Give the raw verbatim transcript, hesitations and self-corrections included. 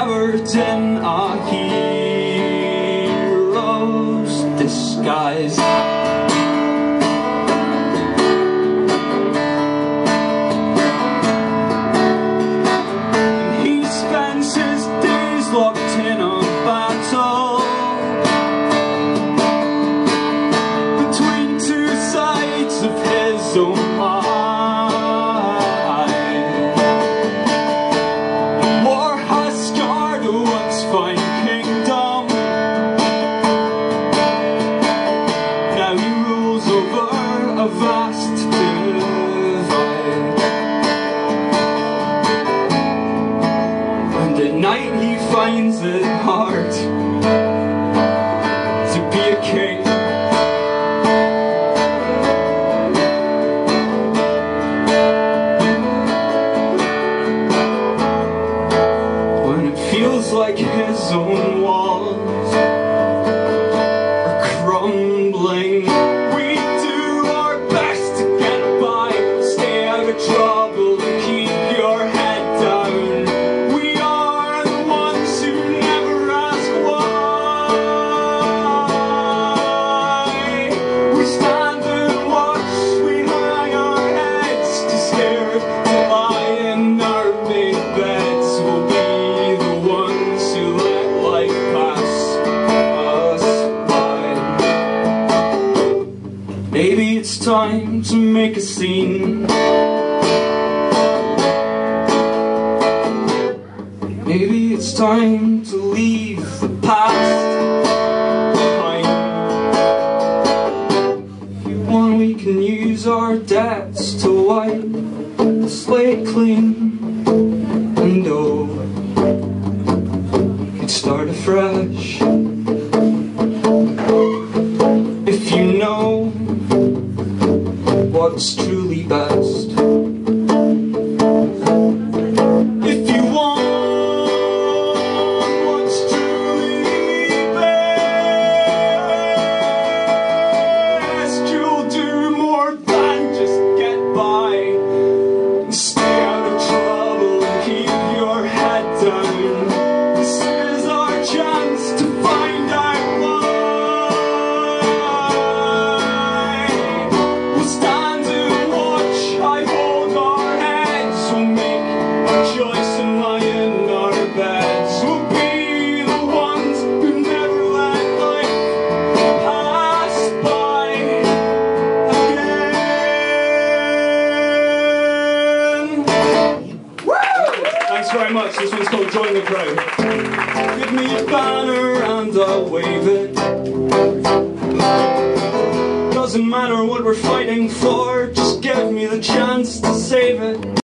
covered in a hero's disguise. And he spends his days locked in a battle between two sides of his own mind. A vast divide, and at night he finds it hard to be a king. When it feels like his own walls are crumbling, trouble and keep your head down. We are the ones who never ask why. We stand and watch, we hang our heads too scared to lie in our made beds. We'll be the ones who let life pass us by. Maybe it's time to make a scene. Maybe it's time to leave the past behind. If you want, we can use our debts to wipe the slate clean. And oh, we could start afresh. If you know what's truly best. This is our chance to find out why. We'll stand and watch, I hold our heads. We'll make a choice and lie in our beds. We'll be the ones who never let life pass by again. Woo! Thanks very much. This one's called Join the Crowd. Give me a banner and I'll wave it. Doesn't matter what we're fighting for, just give me the chance to save it.